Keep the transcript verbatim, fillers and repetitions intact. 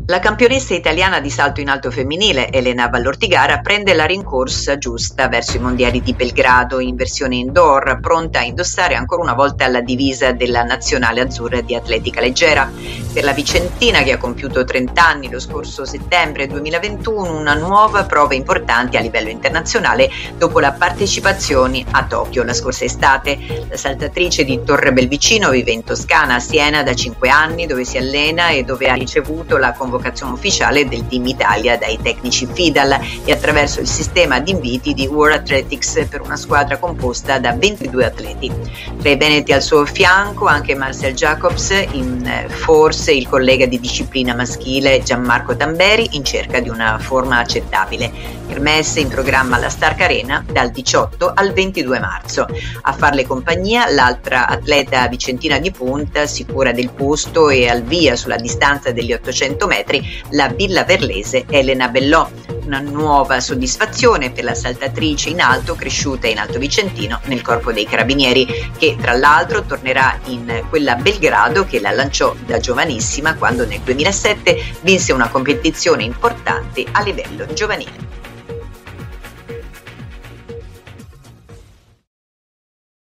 La campionessa italiana di salto in alto femminile, Elena Vallortigara, prende la rincorsa giusta verso i mondiali di Belgrado in versione indoor, pronta a indossare ancora una volta la divisa della nazionale azzurra di atletica leggera. Per la vicentina, che ha compiuto trenta anni lo scorso settembre duemilaventuno, una nuova prova importante a livello internazionale dopo la partecipazione a Tokyo la scorsa estate. La saltatrice di Torre Belvicino vive in Toscana, a Siena, da cinque anni, dove si allena e dove ha ricevuto la convocazione ufficiale del Team Italia dai tecnici FIDAL e attraverso il sistema di inviti di World Athletics per una squadra composta da ventidue atleti. Tra i veneti al suo fianco anche Marcel Jacobs, in forse il collega di disciplina maschile Gianmarco Tamberi, in cerca di una forma accettabile. Kermesse in programma alla Stark Arena dal diciotto al ventidue marzo. A farle compagnia l'altra atleta vicentina di punta, sicura del posto e al via sulla distanza degli ottocento metri, la villaverlese Elena Bellò. Una nuova soddisfazione per la saltatrice in alto cresciuta in Alto Vicentino nel Corpo dei Carabinieri, che tra l'altro tornerà in quella Belgrado che la lanciò da giovanissima quando nel duemilasette vinse una competizione importante a livello giovanile.